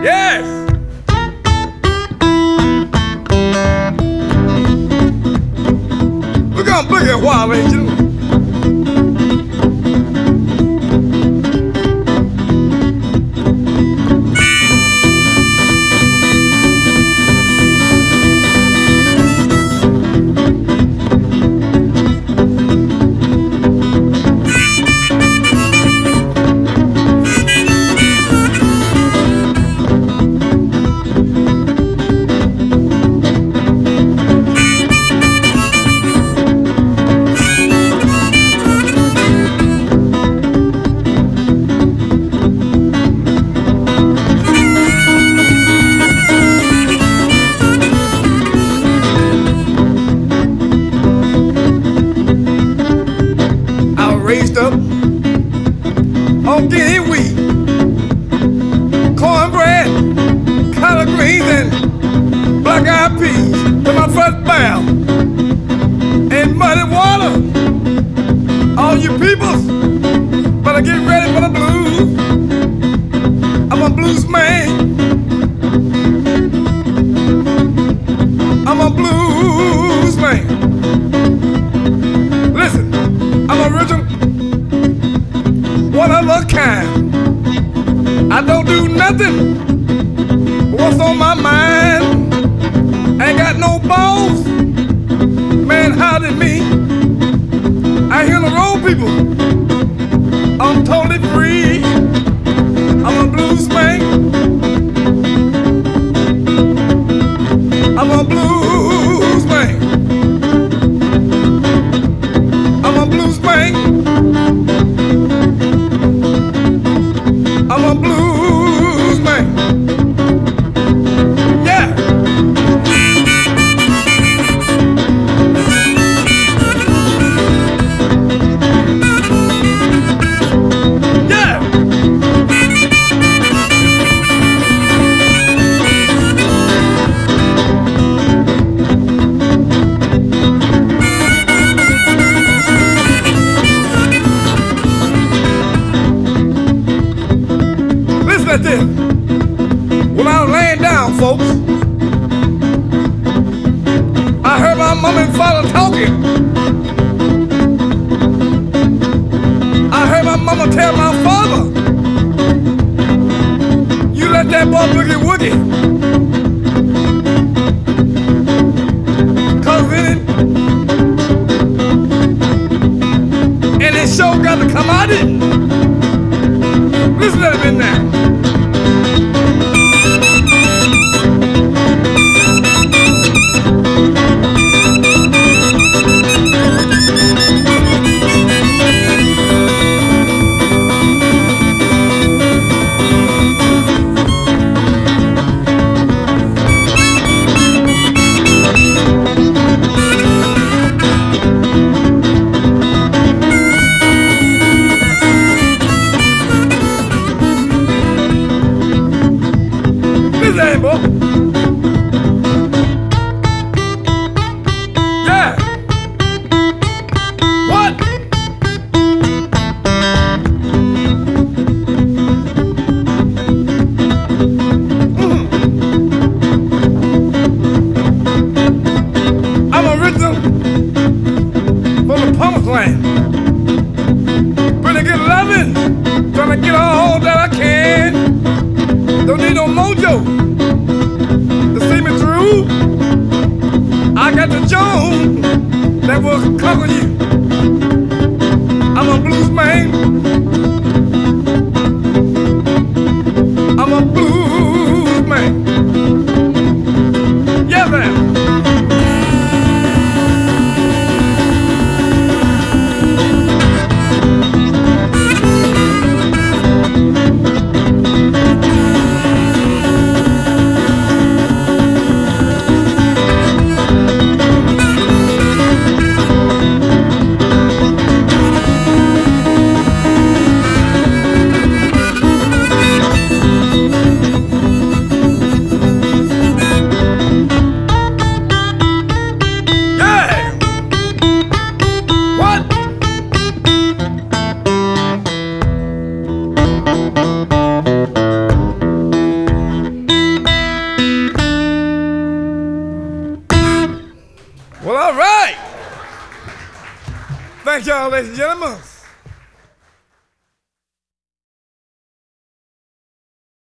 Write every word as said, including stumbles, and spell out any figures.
Yes. We're gonna boogie a while, ladies and gentlemen. Raised up on guinea wheat, cornbread, collard greens, and black-eyed peas to my first bow. And muddy water, all you peoples better get ready for the blues. I'm a blues man. I'm a blues man. Listen, I'm original, one of a kind. I don't do nothing but what's on my mind. Ain't got no balls, man, how did me? I hear the road people, I'm totally free. I'm a blues man. I'm a blues man. I'm a blues man. I'm a blues man. Yeah. Yeah. This. When I was laying down, folks, I heard my mom and father talking. I heard my mama tell my father, you let that boy boogie woogie, cause in it, and it sure got to come out of it. Listen to it now. Yeah. What? Mm. I'm original from the promised land. Pretty good loving, trying to get all that I can. Don't need no mojo. Thank y'all, ladies and gentlemen.